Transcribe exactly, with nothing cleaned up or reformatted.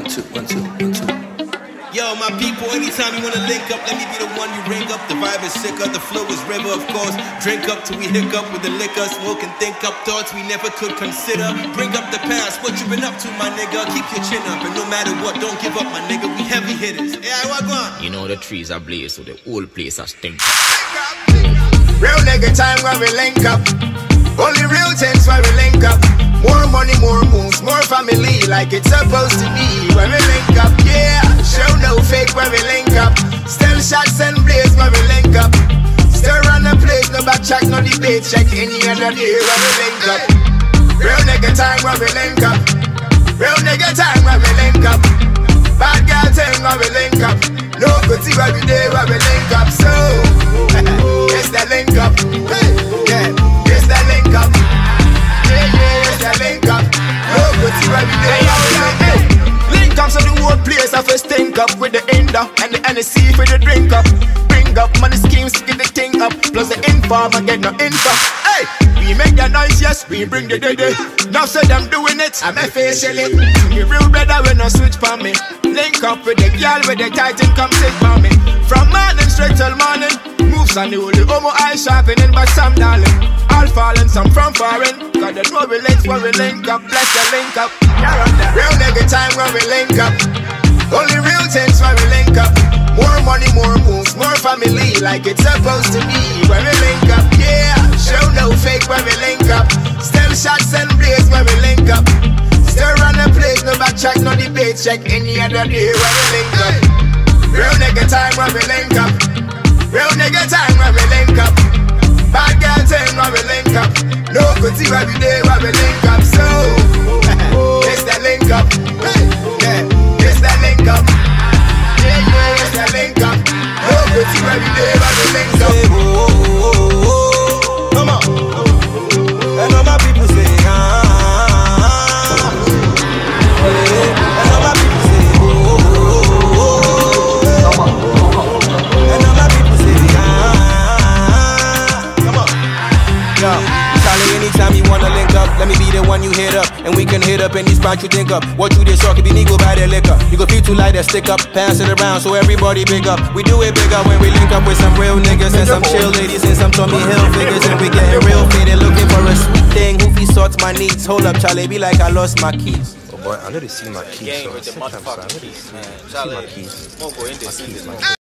two, one, two, one, two. Yo, my people, anytime you wanna link up, let me be the one you ring up. The vibe is sicker, the flow is river, of course. Drink up till we hiccup with the liquor. Smoke and think up thoughts we never could consider. Bring up the past, what you been up to, my nigga. Keep your chin up, and no matter what, don't give up, my nigga. We heavy hitters. Yeah, what going? You know the trees are blaze, so the whole place are stink. Real nigga time when we link up. Only real things when we link up. More money, more moves, more family, like it's supposed to be when we link up. Yeah, show no fake when we link up. Still shots and blaze when we link up. Still run the place, no backtrack, no debate. Check any other day when we link up. Real nigga time when we link up. Real nigga time when we link up. Bad girl thing when we link up. No good tea every day when we link up. So, it's the link up. Yeah, it's the link up. Yeah, yeah, it's the link up. No good tea every day when we link up. Link up so the whole place I first stink up with the Indo and the N S C for the drink up. Bring up money schemes to get the thing up. Plus the inform and get no info. Hey, we make the noise, yes, we bring the day day. Now say them doing it, I'm officially. Me real brother when no switch for me. Link up with the girl with the titan come sit for me. From morning straight till morning. Moves on the holy homo eye sharpening but some darling. All falling, some from foreign. Got the no relates when we link up. Bless the link up. Real nigga time when we link up. Only real things when we link up. More money, more moves, more family, like it's supposed to be when we link up. Yeah, show no fake when we link up. Still shots and blaze when we link up. Still run the place, no backtrack, no debate. Check any other day when we link up. Real nigga time when we link up. Real nigga time when we link up. Bad girl thing when we link up. No good tea every day when we link up. So, it's the link up. Yeah, it's the link up. Yeah, yeah, it's the link up. No good tea every day when we link up. Come on. And all my people say, ah. And all my people say, oh. And all my people say, ah. Come on. Yo, Charlie, anytime you wanna link up, let me be the one you hit up. And we can hit up any spot you think up. What you this short could be me, go buy the liquor. You can feel too light, that stick up. Pass it around so everybody big up. We do it bigger when we link up with some real niggas and some chill ladies and some Tommy Hill figures. And we getting real faded, looking for a sweet thing. Who sorts my needs? Hold up, Charlie, be like I lost my keys. Oh boy, I know they see my keys. So I said, I'm sorry, I know they see my keys. My keys, my keys.